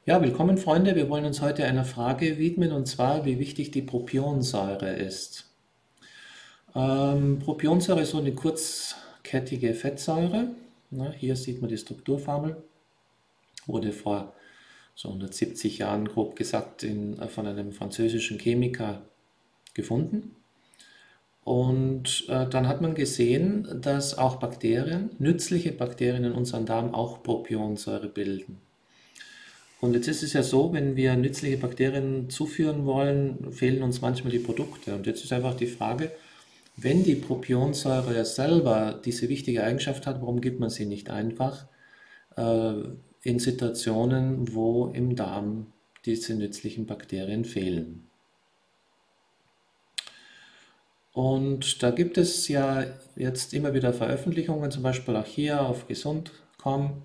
Ja, willkommen Freunde. Wir wollen uns heute einer Frage widmen, und zwar, wie wichtig die Propionsäure ist. Propionsäure ist so eine kurzkettige Fettsäure. Hier sieht man die Strukturformel. Wurde vor so 170 Jahren, grob gesagt, von einem französischen Chemiker gefunden. Und dann hat man gesehen, dass auch Bakterien, nützliche Bakterien in unserem Darm auch Propionsäure bilden. Und jetzt ist es ja so, wenn wir nützliche Bakterien zuführen wollen, fehlen uns manchmal die Produkte. Und jetzt ist einfach die Frage, wenn die Propionsäure selber diese wichtige Eigenschaft hat, warum gibt man sie nicht einfach äh, in Situationen, wo im Darm diese nützlichen Bakterien fehlen? Und da gibt es ja jetzt immer wieder Veröffentlichungen, zum Beispiel auch hier auf gesund.com.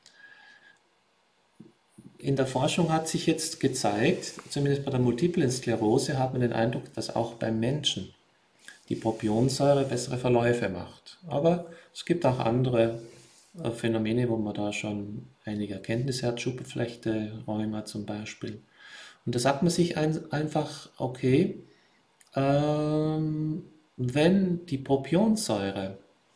In der Forschung hat sich jetzt gezeigt, zumindest bei der Multiplen Sklerose hat man den Eindruck, dass auch beim Menschen die Propionsäure bessere Verläufe macht. Aber es gibt auch andere Phänomene, wo man da schon einige Erkenntnisse hat, Schuppenflechte, Rheuma zum Beispiel. Und da sagt man sich einfach, okay, wenn die Propionsäure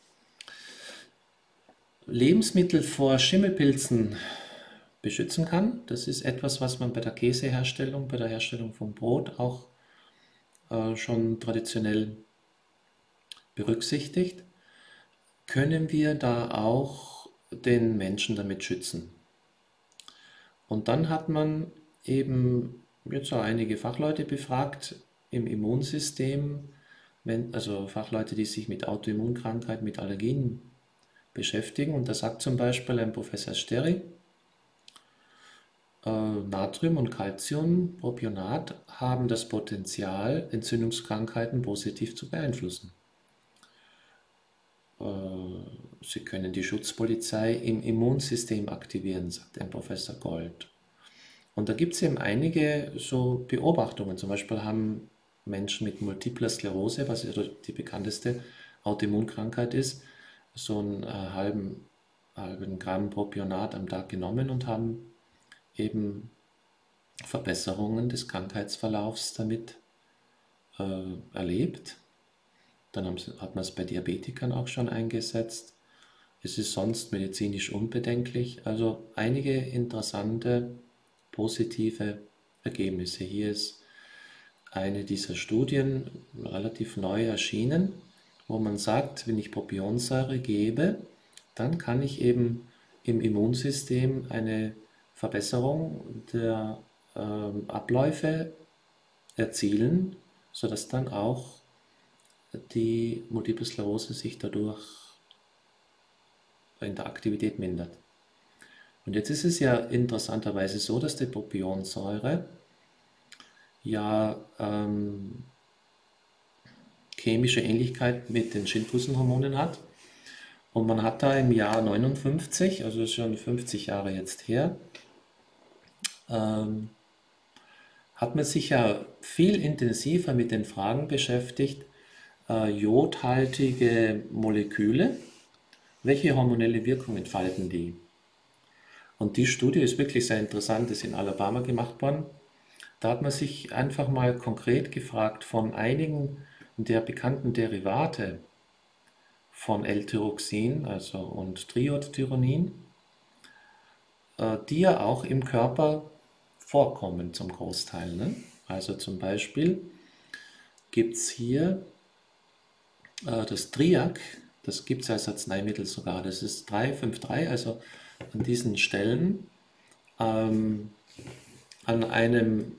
Lebensmittel vor Schimmelpilzen beschützen kann. Das ist etwas, was man bei der Käseherstellung, bei der Herstellung von Brot auch schon traditionell berücksichtigt. Können wir da auch den Menschen damit schützen? Und dann hat man eben jetzt so einige Fachleute befragt im Immunsystem, also Fachleute, die sich mit Autoimmunkrankheiten, mit Allergien beschäftigen. Und da sagt zum Beispiel ein Professor Sterry, Natrium und Calciumpropionat haben das Potenzial, Entzündungskrankheiten positiv zu beeinflussen. Sie können die Schutzpolizei im Immunsystem aktivieren, sagt ein Professor Gold. Und da gibt es eben einige so Beobachtungen. Zum Beispiel haben Menschen mit Multipler Sklerose, was ja die bekannteste Autoimmunkrankheit ist, so einen halben Gramm Propionat am Tag genommen und haben eben Verbesserungen des Krankheitsverlaufs damit erlebt. Dann hat man es bei Diabetikern auch schon eingesetzt. Es ist sonst medizinisch unbedenklich. Also einige interessante, positive Ergebnisse. Hier ist eine dieser Studien relativ neu erschienen, wo man sagt, wenn ich Propionsäure gebe, dann kann ich eben im Immunsystem eine Verbesserung der Abläufe erzielen, sodass dann auch die Multiple Sklerose sich dadurch in der Aktivität mindert. Und jetzt ist es ja interessanterweise so, dass die Propionsäure ja chemische Ähnlichkeit mit den Schilddrüsenhormonen hat. Und man hat da im Jahr 59, also ist schon 50 Jahre jetzt her, hat man sich ja viel intensiver mit den Fragen beschäftigt, jodhaltige Moleküle, welche hormonelle Wirkung entfalten die? Und die Studie ist wirklich sehr interessant, ist in Alabama gemacht worden. Da hat man sich einfach mal konkret gefragt von einigen der bekannten Derivate von L-Tyroxin also und Triiodtyronin, die ja auch im Körper vorkommen zum Großteil. Ne? Also zum Beispiel gibt es hier das Triac, das gibt es als Arzneimittel sogar. Das ist 3,5,3, also an diesen Stellen an einem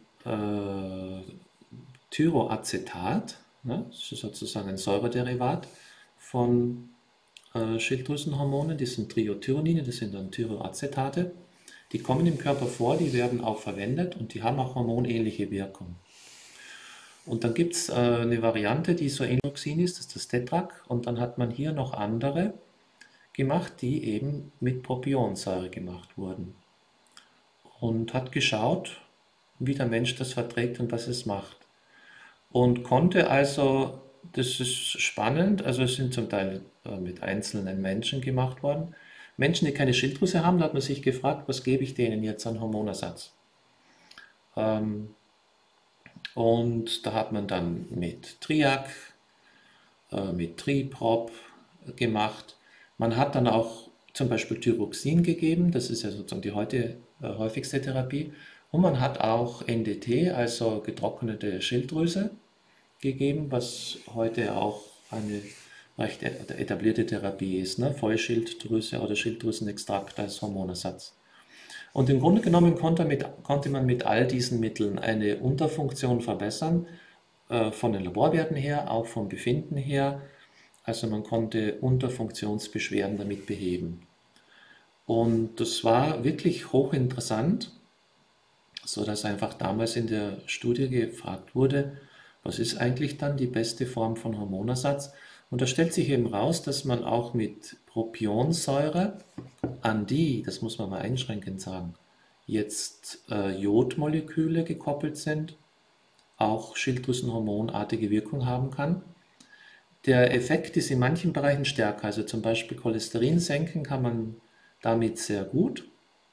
Thyroacetat, ne? Das ist sozusagen ein Säurederivat von Schilddrüsenhormonen, die sind Triiodtyronine, das sind dann Thyroacetate. Die kommen im Körper vor, die werden auch verwendet und die haben auch hormonähnliche Wirkung. Und dann gibt es eine Variante, die so ähnlich ist, das ist das Tetrac. Und dann hat man hier noch andere gemacht, die eben mit Propionsäure gemacht wurden. Und hat geschaut, wie der Mensch das verträgt und was es macht. Und konnte also, das ist spannend, also es sind zum Teil mit einzelnen Menschen gemacht worden, Menschen, die keine Schilddrüse haben, da hat man sich gefragt, was gebe ich denen jetzt an Hormonersatz? Ähm, und da hat man dann mit Triac, mit Triprop gemacht. Man hat dann auch zum Beispiel Thyroxin gegeben, das ist ja sozusagen die heute häufigste Therapie. Und man hat auch NDT, also getrocknete Schilddrüse, gegeben, was heute auch eine recht etablierte Therapie ist, ne? Vollschilddrüse oder Schilddrüsenextrakt als Hormonersatz. Und im Grunde genommen konnte man mit all diesen Mitteln eine Unterfunktion verbessern, von den Laborwerten her, auch vom Befinden her. Also man konnte Unterfunktionsbeschwerden damit beheben. Und das war wirklich hochinteressant, sodass einfach damals in der Studie gefragt wurde, was ist eigentlich dann die beste Form von Hormonersatz? Und da stellt sich eben raus, dass man auch mit Propionsäure, an die, das muss man mal einschränkend sagen, jetzt Jodmoleküle gekoppelt sind, auch Schilddrüsenhormonartige Wirkung haben kann. Der Effekt ist in manchen Bereichen stärker, also zum Beispiel Cholesterin senken kann man damit sehr gut.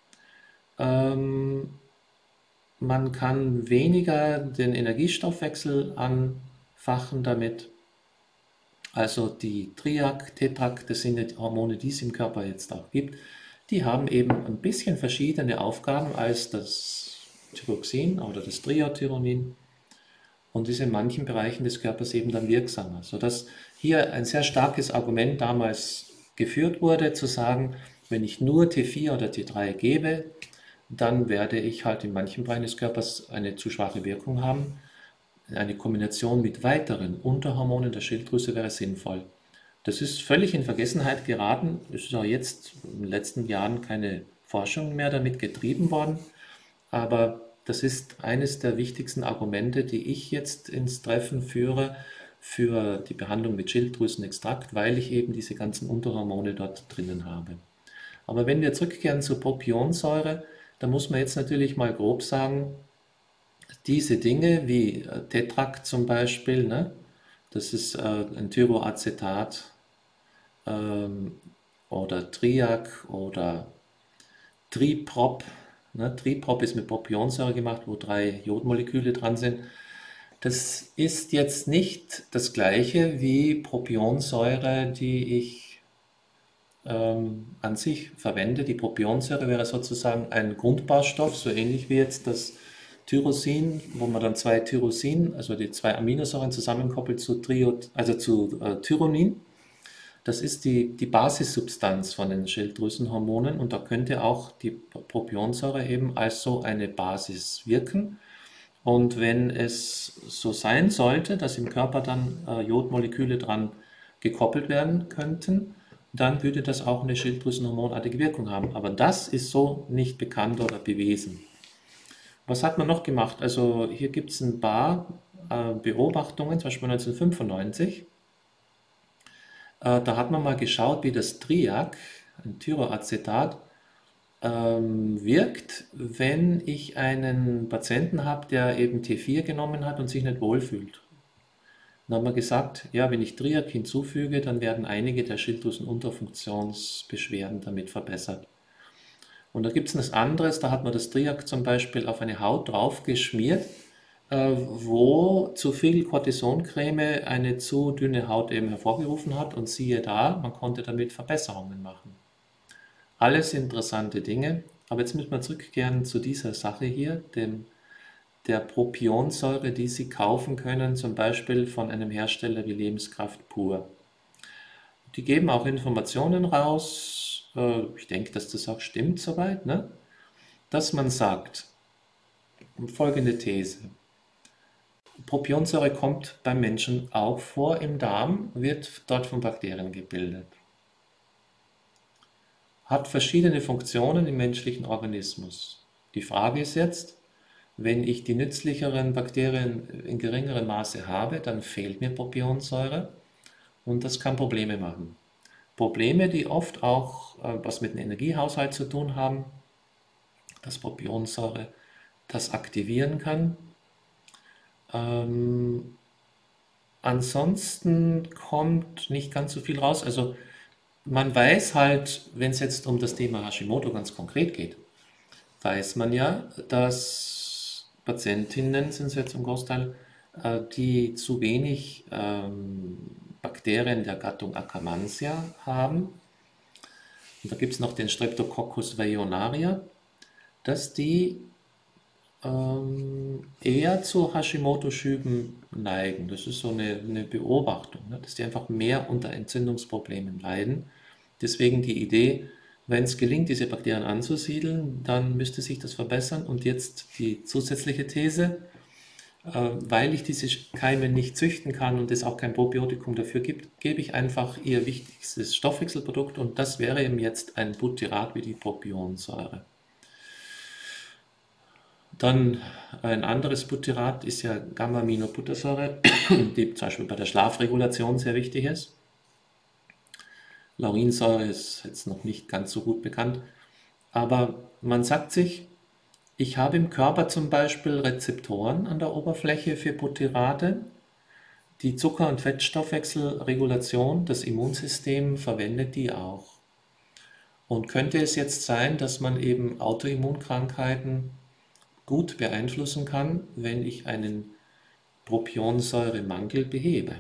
Man kann weniger den Energiestoffwechsel anfachen damit. Also die Triac, Tetrac, das sind die Hormone, die es im Körper jetzt auch gibt, die haben eben ein bisschen verschiedene Aufgaben als das Thyroxin oder das Triiodthyronin und ist in manchen Bereichen des Körpers eben dann wirksamer, sodass hier ein sehr starkes Argument damals geführt wurde, zu sagen, wenn ich nur T4 oder T3 gebe, dann werde ich halt in manchen Bereichen des Körpers eine zu schwache Wirkung haben. Eine Kombination mit weiteren Unterhormonen der Schilddrüse wäre sinnvoll. Das ist völlig in Vergessenheit geraten. Es ist auch jetzt in den letzten Jahren keine Forschung mehr damit getrieben worden. Aber das ist eines der wichtigsten Argumente, die ich jetzt ins Treffen führe für die Behandlung mit Schilddrüsenextrakt, weil ich eben diese ganzen Unterhormone dort drinnen habe. Aber wenn wir zurückkehren zur Propionsäure, da muss man jetzt natürlich mal grob sagen, diese Dinge wie Tetrac zum Beispiel, ne, das ist ein Thyroacetat, oder Triac oder Triprop. Ne? Triprop ist mit Propionsäure gemacht, wo 3 Jodmoleküle dran sind. Das ist jetzt nicht das gleiche wie Propionsäure, die ich an sich verwende. Die Propionsäure wäre sozusagen ein Grundbaustoff, so ähnlich wie jetzt das Tyrosin, wo man dann 2 Tyrosin, also die 2 Aminosäuren zusammenkoppelt zu Tyronin. Das ist die Basissubstanz von den Schilddrüsenhormonen und da könnte auch die Propionsäure eben als so eine Basis wirken. Und wenn es so sein sollte, dass im Körper dann Jodmoleküle dran gekoppelt werden könnten, dann würde das auch eine Schilddrüsenhormonartige Wirkung haben. Aber das ist so nicht bekannt oder bewiesen. Was hat man noch gemacht? Also hier gibt es ein paar Beobachtungen, zum Beispiel 1995. Da hat man mal geschaut, wie das Triac, ein Thyroacetat, wirkt, wenn ich einen Patienten habe, der eben T4 genommen hat und sich nicht wohlfühlt. Dann haben wir gesagt, ja, wenn ich Triac hinzufüge, dann werden einige der Schilddrüsenunterfunktionsbeschwerden damit verbessert. Und da gibt es etwas anderes, da hat man das Triac zum Beispiel auf eine Haut drauf geschmiert, wo zu viel Cortisoncreme eine zu dünne Haut eben hervorgerufen hat und siehe da, man konnte damit Verbesserungen machen. Alles interessante Dinge, aber jetzt müssen wir zurückkehren zu dieser Sache hier, der Propionsäure, die Sie kaufen können, zum Beispiel von einem Hersteller wie Lebenskraft pur. Die geben auch Informationen raus, ich denke, dass das auch stimmt soweit, ne? Dass man sagt, folgende These. Propionsäure kommt beim Menschen auch vor im Darm, wird dort von Bakterien gebildet. Hat verschiedene Funktionen im menschlichen Organismus. Die Frage ist jetzt, wenn ich die nützlicheren Bakterien in geringerem Maße habe, dann fehlt mir Propionsäure und das kann Probleme machen. Probleme, die oft auch was mit dem Energiehaushalt zu tun haben, dass Propionsäure das aktivieren kann. Ansonsten kommt nicht ganz so viel raus. Also man weiß halt, wenn es jetzt um das Thema Hashimoto ganz konkret geht, weiß man ja, dass Patientinnen sind es ja zum Großteil, die zu wenig Bakterien der Gattung Akkermansia haben. Und da gibt es noch den Streptococcus veionaria, dass die eher zu Hashimoto-Schüben neigen. Das ist so eine Beobachtung, ne? Dass die einfach mehr unter Entzündungsproblemen leiden. Deswegen die Idee, wenn es gelingt, diese Bakterien anzusiedeln, dann müsste sich das verbessern. Und jetzt die zusätzliche These, weil ich diese Keime nicht züchten kann und es auch kein Probiotikum dafür gibt, gebe ich einfach ihr wichtigstes Stoffwechselprodukt und das wäre eben jetzt ein Butyrat wie die Propionsäure. Dann ein anderes Butyrat ist ja Gamma-Aminobuttersäure, die zum Beispiel bei der Schlafregulation sehr wichtig ist. Laurinsäure ist jetzt noch nicht ganz so gut bekannt, aber man sagt sich, ich habe im Körper zum Beispiel Rezeptoren an der Oberfläche für Butyrate. Die Zucker- und Fettstoffwechselregulation, das Immunsystem verwendet die auch. Und könnte es jetzt sein, dass man eben Autoimmunkrankheiten gut beeinflussen kann, wenn ich einen Propionsäuremangel behebe?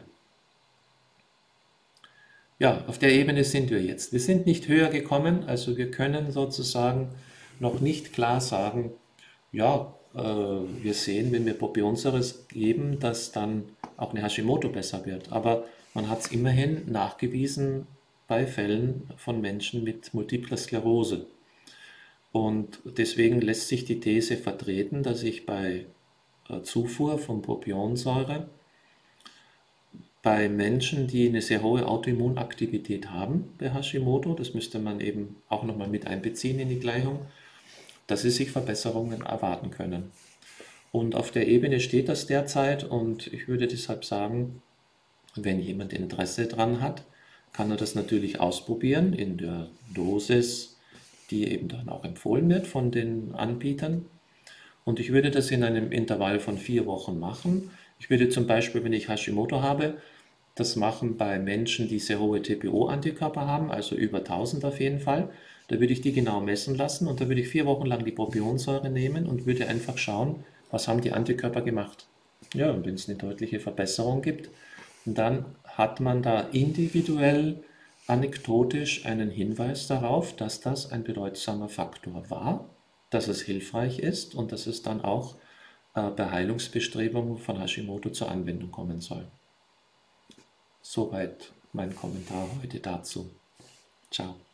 Ja, auf der Ebene sind wir jetzt. Wir sind nicht höher gekommen, also wir können sozusagen noch nicht klar sagen, ja, wir sehen, wenn wir Propionsäure geben, dass dann auch eine Hashimoto besser wird. Aber man hat es immerhin nachgewiesen bei Fällen von Menschen mit Multipler Sklerose. Und deswegen lässt sich die These vertreten, dass ich bei Zufuhr von Propionsäure bei Menschen, die eine sehr hohe Autoimmunaktivität haben bei Hashimoto, das müsste man eben auch nochmal mit einbeziehen in die Gleichung, dass sie sich Verbesserungen erwarten können. Und auf der Ebene steht das derzeit und ich würde deshalb sagen, wenn jemand Interesse dran hat, kann er das natürlich ausprobieren in der Dosis, die eben dann auch empfohlen wird von den Anbietern. Und ich würde das in einem Intervall von 4 Wochen machen. Ich würde zum Beispiel, wenn ich Hashimoto habe, das machen bei Menschen, die sehr hohe TPO-Antikörper haben, also über 1000 auf jeden Fall. Da würde ich die genau messen lassen und da würde ich 4 Wochen lang die Propionsäure nehmen und würde einfach schauen, was haben die Antikörper gemacht. Ja, und wenn es eine deutliche Verbesserung gibt, dann hat man da individuell anekdotisch einen Hinweis darauf, dass das ein bedeutsamer Faktor war, dass es hilfreich ist und dass es dann auch bei Heilungsbestrebungen von Hashimoto zur Anwendung kommen soll. Soweit mein Kommentar heute dazu. Ciao.